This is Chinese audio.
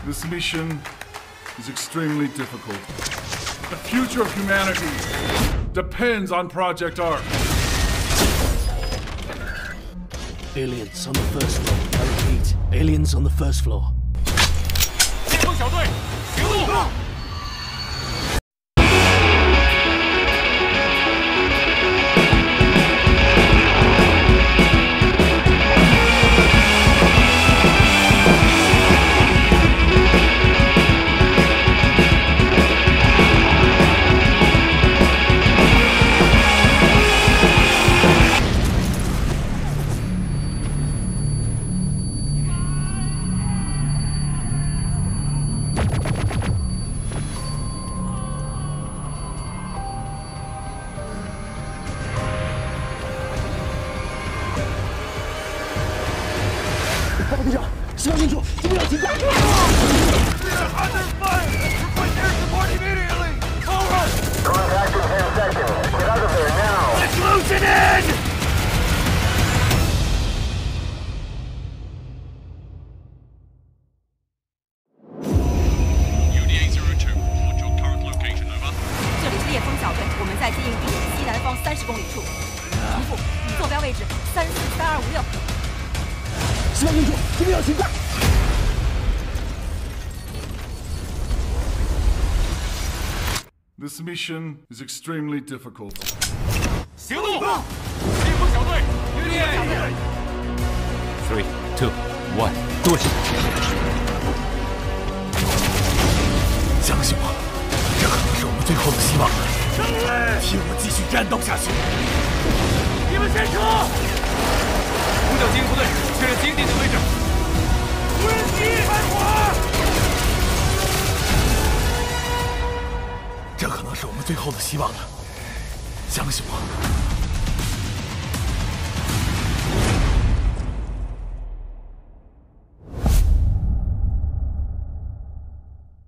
This mission is extremely difficult. The future of humanity depends on Project Ark. Aliens on the first floor. I repeat, aliens on the first floor. 先锋小队，行动！ 报告队长，十秒清楚，不要停！ Contact in 10 seconds. Get out of there now. Explosion in! UDA-02, what's your current location, over? 这里是猎风小队，我们在接应地西南方30公里处。重复，坐标位置343256。 十秒清楚，不要停！ This mission is extremely difficult. 行动！先锋小队，预定。 3, 2, 1，对！相信我，这可能是我们最后的希望了。替我继续战斗下去！ 你们先撤！五角精英部队确认基地的位置。无人机开火！ 这可能是我们最后的希望了，相信我。